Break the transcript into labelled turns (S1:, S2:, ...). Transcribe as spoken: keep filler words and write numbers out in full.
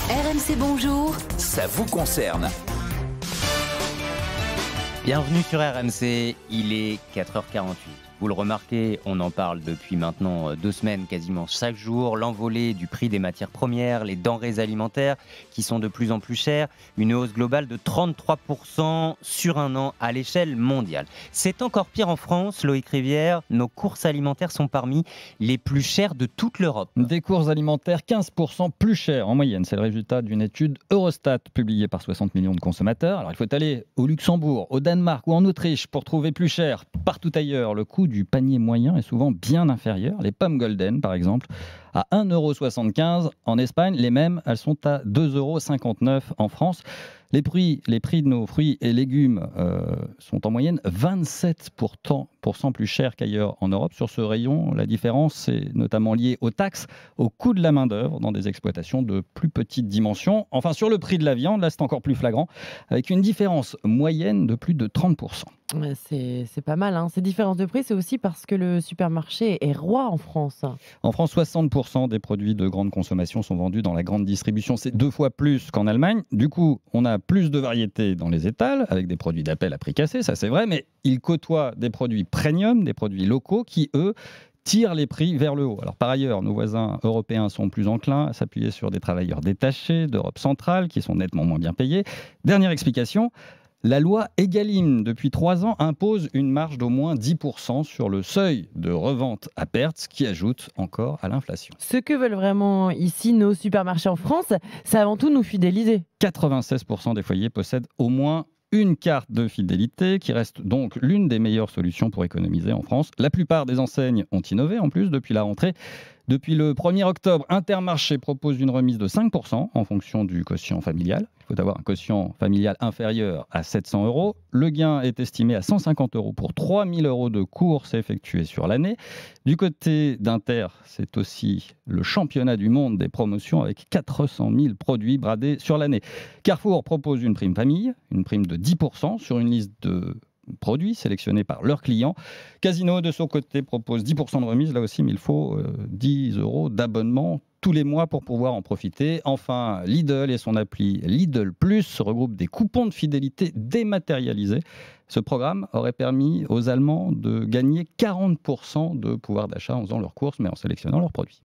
S1: R M C Bonjour.
S2: Ça vous concerne.
S3: Bienvenue sur R M C, il est quatre heures quarante-huit. Vous le remarquez, on en parle depuis maintenant deux semaines, quasiment chaque jour. L'envolée du prix des matières premières, les denrées alimentaires qui sont de plus en plus chères, une hausse globale de trente-trois pour cent sur un an à l'échelle mondiale. C'est encore pire en France, Loïc Rivière. Nos courses alimentaires sont parmi les plus chères de toute l'Europe.
S4: Des courses alimentaires quinze pour cent plus chères en moyenne. C'est le résultat d'une étude Eurostat publiée par soixante millions de consommateurs. Alors il faut aller au Luxembourg, au Danemark ou en Autriche pour trouver plus cher. Partout ailleurs, le coût du panier moyen est souvent bien inférieur. Les pommes golden, par exemple, à un euro soixante-quinze. En Espagne, les mêmes, elles sont à deux euros cinquante-neuf en France. Les prix, les prix de nos fruits et légumes euh, sont en moyenne vingt-sept pour cent plus chers qu'ailleurs en Europe. Sur ce rayon, la différence est notamment liée aux taxes, au coût de la main-d'œuvre dans des exploitations de plus petite dimension. Enfin, sur le prix de la viande, là, c'est encore plus flagrant, avec une différence moyenne de plus de trente pour cent.
S5: C'est, c'est pas mal. Hein. Ces différences de prix, c'est aussi parce que le supermarché est roi en France.
S4: En France, soixante pour cent des produits de grande consommation sont vendus dans la grande distribution. C'est deux fois plus qu'en Allemagne. Du coup, on a plus de variétés dans les étals, avec des produits d'appel à prix cassé, ça c'est vrai, mais ils côtoient des produits premium, des produits locaux qui, eux, tirent les prix vers le haut. Alors par ailleurs, nos voisins européens sont plus enclins à s'appuyer sur des travailleurs détachés d'Europe centrale, qui sont nettement moins bien payés. Dernière explication, la loi Egalim, depuis trois ans, impose une marge d'au moins dix pour cent sur le seuil de revente à perte, ce qui ajoute encore à l'inflation.
S5: Ce que veulent vraiment ici nos supermarchés en France, c'est avant tout nous fidéliser.
S4: quatre-vingt-seize pour cent des foyers possèdent au moins une carte de fidélité, qui reste donc l'une des meilleures solutions pour économiser en France. La plupart des enseignes ont innové en plus depuis la rentrée. Depuis le premier octobre, Intermarché propose une remise de cinq pour cent en fonction du quotient familial. Il faut avoir un quotient familial inférieur à sept cents euros. Le gain est estimé à cent cinquante euros pour trois mille euros de courses effectuées sur l'année. Du côté d'Inter, c'est aussi le championnat du monde des promotions avec quatre cent mille produits bradés sur l'année. Carrefour propose une prime famille, une prime de dix pour cent sur une liste de produits sélectionnés par leurs clients. Casino, de son côté, propose dix pour cent de remise, là aussi, mais il faut euh, dix euros d'abonnement tous les mois pour pouvoir en profiter. Enfin, Lidl et son appli Lidl Plus regroupent des coupons de fidélité dématérialisés. Ce programme aurait permis aux Allemands de gagner quarante pour cent de pouvoir d'achat en faisant leurs courses, mais en sélectionnant leurs produits.